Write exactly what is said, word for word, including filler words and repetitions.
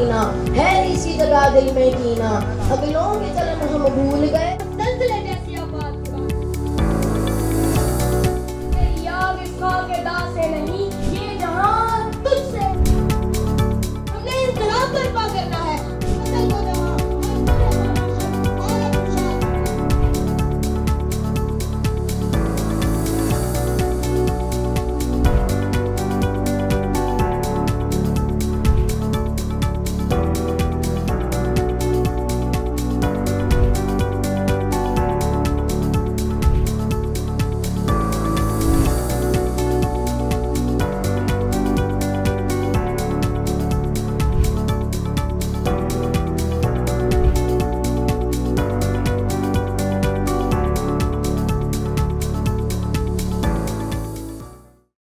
सीना, है इसी जगह दिल में कीना, अगलों के चलन हम भूल गए,